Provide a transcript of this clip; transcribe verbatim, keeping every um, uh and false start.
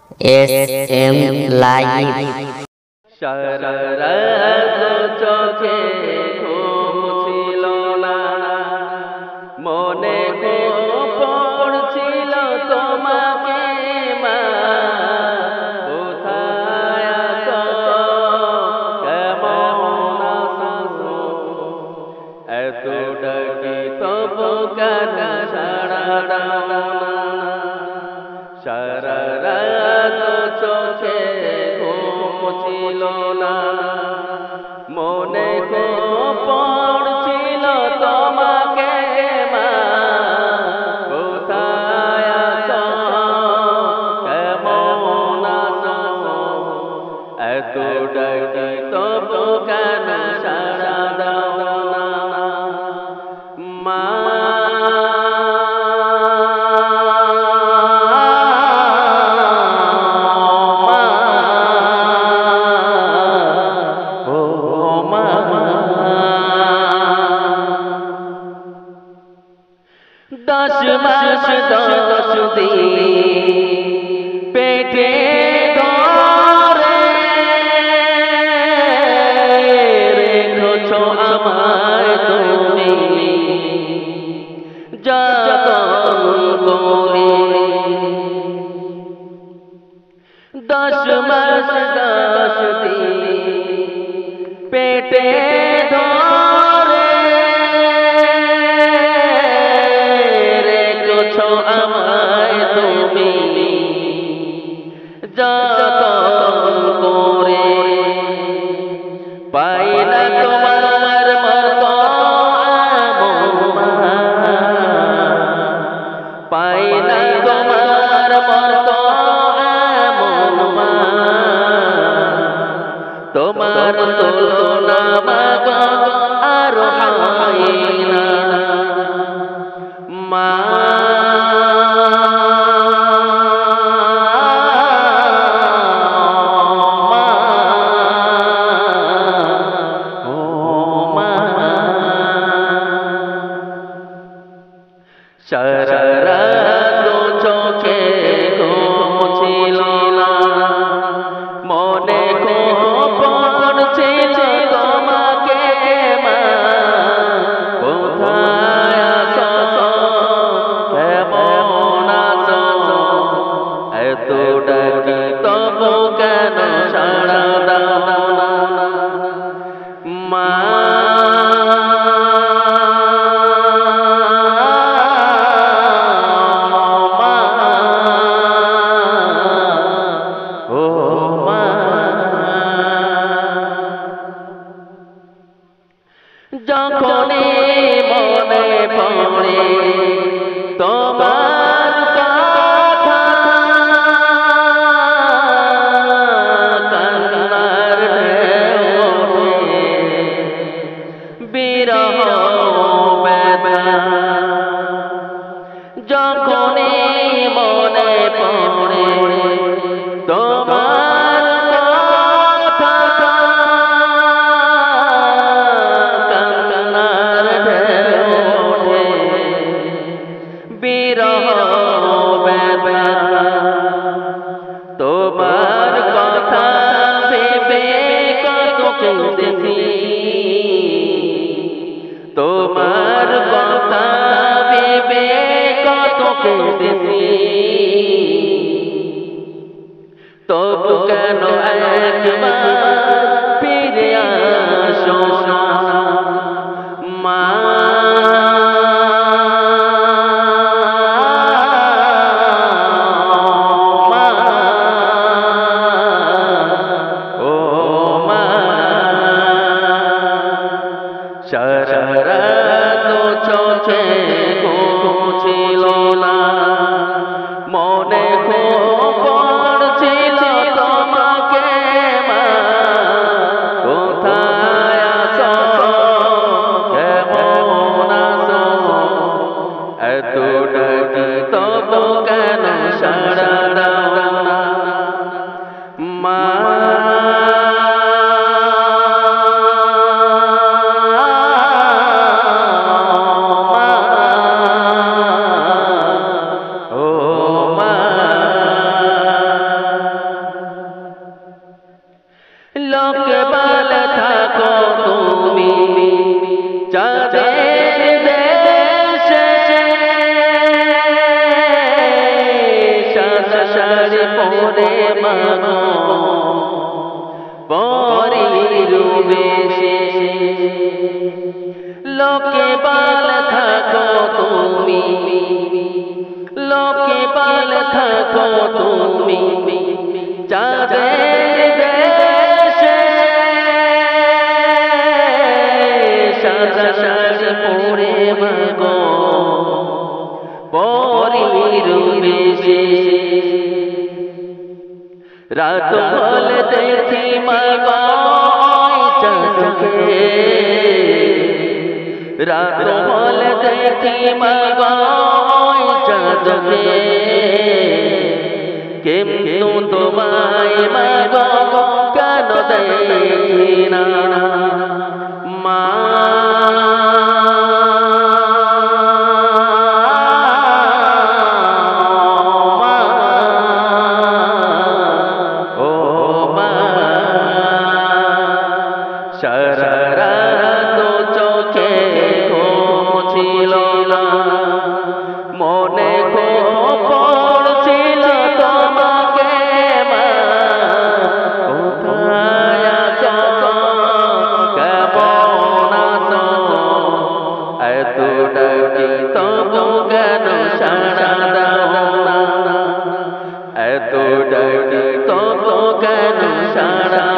S M live. শররত চোখে ঘুম ছিল না, মনে খুব পড়ছিল তোমাকে মা, কোথায় আছো, কেমন আছো, এত ডাকি তবু কেন সাড়া দাও না। শররত চোখে ঘুম ছিল না, মনে খুব পড়ছিল তোমাকে মা, কোথায় আছো, কেমন আছো, এত ডাকি তবু কেন সাড়া দাও না মা। दस मास दस दिन पेटे धरे रेखो आमाय तुमी যতন করে। दस मास दस दिन पेटे আমায় তুমি যতন করে, পাই না তোমার মতো আমা, পাই না তোমার মতো আমা, তোমার তুলনা মাগো আর হয় না মা। শররত চোখে ঘুম ছিল না, মনে খুব পড়ছিল তোমাকে মা, কোথায় আছো, কেমন আছো, এত ডাকি তবু কেন সাড়া দাও না মা। যখনই মনে পড়ে তোমার কথা, কান্নার ঢেউ ওঠে বিরহ বেদনা। যখনই মনে পড়ে তোমার কথা, বিরহ বেদনা, তোমার কথা ভেবে কত কেঁদেছি, তোমার কথা ভেবে কত কেঁদেছি, তবু কেন একবার ফিরে আসো না মা। শররত চোখে ঘুম ছিল না, মনে খুব পড়ছিল তোমাকে মা, শাড়ি পরে মাগো পরীর বেশে লোকে বলে থাকো তুমি লোকে বলে থাকো তুমি চাঁদের দেশে সাদা শাড়ি পরে মাগো পরীর বেশে রাত হলে দেখি মাগো চাঁদকে রাত হলে দেখি মাগো চাঁদকে কিন্তু তোমায় মাগো কেন দেখি না মা সারারাত চোখে ঘুম ছিল না মনে খুব পড়ছিল তোমাকে মা কোথায় আছো কেমন আছো এত ডাকি তবু কেন সাড়া দাও না এত ডাকি তবু কেন সাড়া